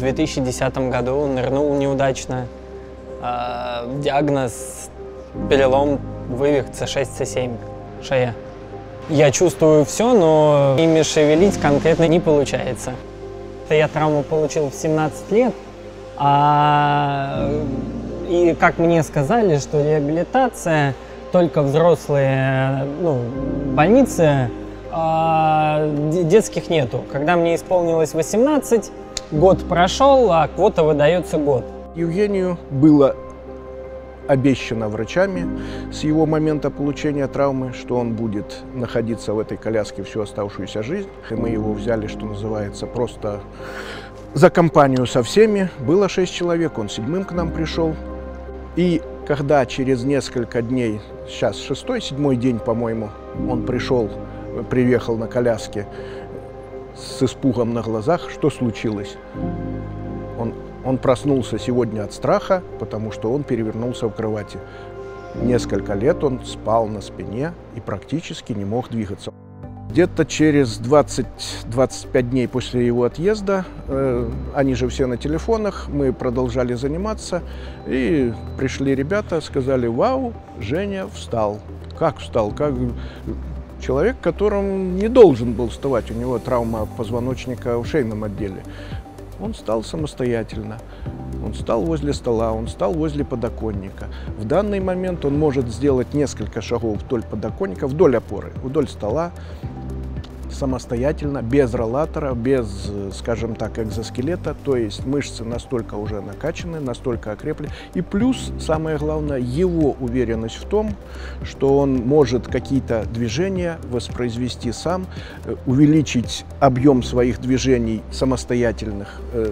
В 2010 году нырнул неудачно. Диагноз – перелом, вывих C6, C7, шея. Я чувствую все, но ими шевелить конкретно не получается. Я травму получил в 17 лет, и как мне сказали, что реабилитация только взрослые, больницы, детских нету. Когда мне исполнилось 18, год прошел, а квота выдается год. Евгению было обещано врачами с его момента получения травмы, что он будет находиться в этой коляске всю оставшуюся жизнь. И мы его взяли, что называется, просто за компанию со всеми. Было 6 человек, он 7-м к нам пришел. И когда через несколько дней, сейчас 6-й, 7-й день, по-моему, он приехал на коляске с испугом на глазах, что случилось? Он проснулся сегодня от страха, потому что он перевернулся в кровати. Несколько лет он спал на спине и практически не мог двигаться. Где-то через 20-25 дней после его отъезда, они же все на телефонах, мы продолжали заниматься, и пришли ребята, сказали: «Вау, Женя встал». Как встал? Как человек, которым не должен был вставать, у него травма позвоночника в шейном отделе. Он встал самостоятельно, он встал возле стола, он встал возле подоконника. В данный момент он может сделать несколько шагов вдоль подоконника, вдоль опоры, вдоль стола, самостоятельно, без роллатора, без, скажем так, экзоскелета. То есть мышцы настолько уже накачаны, настолько окрепли. И плюс, самое главное, его уверенность в том, что он может какие-то движения воспроизвести сам, увеличить объем своих движений самостоятельно.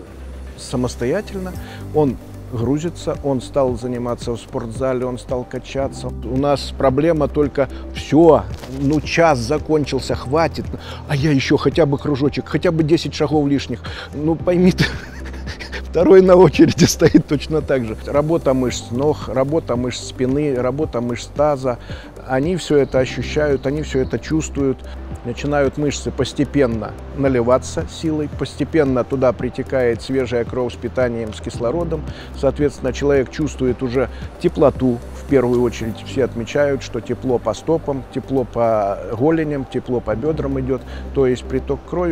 Он грузится, он стал заниматься в спортзале, он стал качаться. У нас проблема только: все, час закончился, хватит, а я еще хотя бы кружочек, хотя бы 10 шагов лишних. Пойми ты, второй на очереди стоит точно так же. Работа мышц ног, работа мышц спины, работа мышц таза. Они все это ощущают, они все это чувствуют. Начинают мышцы постепенно наливаться силой, постепенно туда притекает свежая кровь с питанием, с кислородом. Соответственно, человек чувствует уже теплоту. В первую очередь все отмечают, что тепло по стопам, тепло по голеням, тепло по бедрам идет. То есть приток крови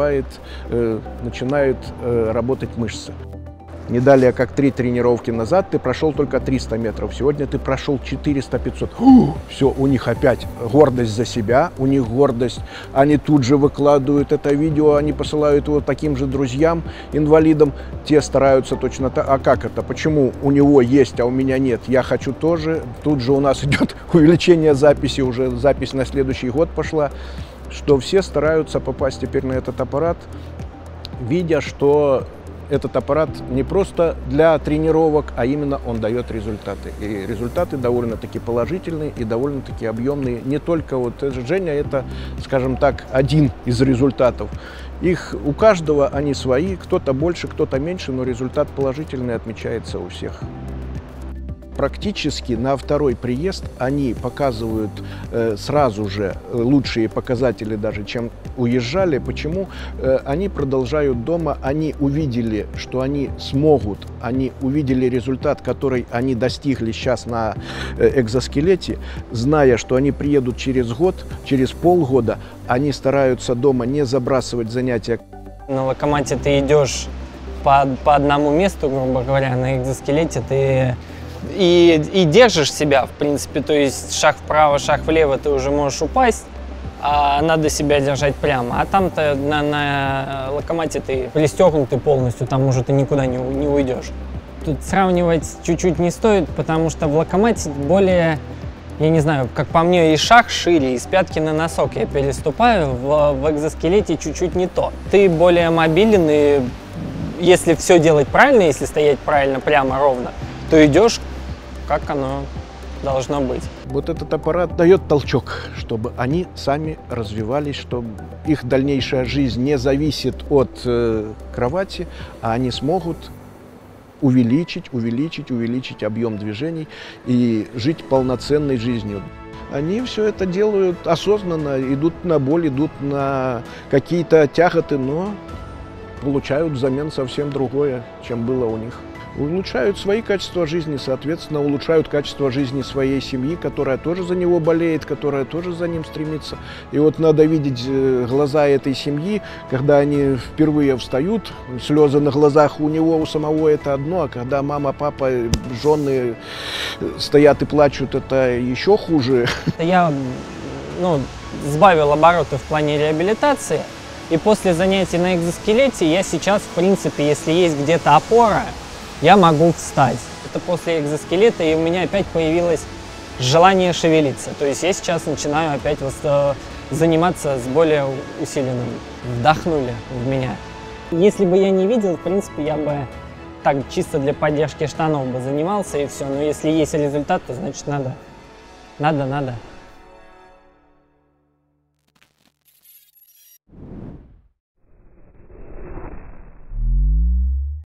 начинают работать мышцы. Не далее, как 3 тренировки назад, ты прошел только 300 метров. Сегодня ты прошел 400-500. Все, у них опять гордость за себя, у них гордость. Они тут же выкладывают это видео, они посылают его таким же друзьям, инвалидам. Те стараются точно так. А как это? Почему у него есть, а у меня нет? Я хочу тоже. Тут же у нас идет увеличение записи, уже запись на следующий год пошла. Что все стараются попасть теперь на этот аппарат, видя, что этот аппарат не просто для тренировок, а именно он дает результаты. И результаты довольно-таки положительные и довольно-таки объемные. Не только Женя, это, скажем так, один из результатов. Их у каждого они свои, кто-то больше, кто-то меньше, но результат положительный отмечается у всех. Практически на второй приезд они показывают сразу же лучшие показатели даже, чем уезжали. Почему? Они продолжают дома, они увидели, что они смогут, они увидели результат, который они достигли сейчас на экзоскелете, зная, что они приедут через год, через полгода, они стараются дома не забрасывать занятия. На локомате ты идешь по одному месту, грубо говоря, на экзоскелете ты и держишь себя, в принципе, то есть шаг вправо, шаг влево ты уже можешь упасть, а надо себя держать прямо. А там-то на локомате ты пристегнутый полностью, там уже ты никуда не уйдешь. Тут сравнивать чуть-чуть не стоит, потому что в локомате более, я не знаю, как по мне, и шаг шире, и с пятки на носок я переступаю, в экзоскелете чуть-чуть не то. Ты более мобилен, и если все делать правильно, если стоять правильно, прямо, ровно, то идешь, как оно должно быть. Вот этот аппарат дает толчок, чтобы они сами развивались, чтобы их дальнейшая жизнь не зависит от кровати, а они смогут увеличить объем движений и жить полноценной жизнью. Они все это делают осознанно, идут на боль, идут на какие-то тяготы, но получают взамен совсем другое, чем было у них. Улучшают свои качества жизни, соответственно, улучшают качество жизни своей семьи, которая тоже за него болеет, которая тоже за ним стремится. И вот надо видеть глаза этой семьи, когда они впервые встают, слезы на глазах у него, у самого это одно, а когда мама, папа, жены стоят и плачут, это еще хуже. Я сбавил обороты в плане реабилитации, и после занятий на экзоскелете я сейчас, в принципе, если есть где-то опора, я могу встать. Это после экзоскелета, и у меня опять появилось желание шевелиться. То есть я сейчас начинаю опять заниматься с более усиленным. Вдохнули в меня. Если бы я не видел, в принципе, я бы так чисто для поддержки штанов бы занимался и все. Но если есть результат, то значит надо.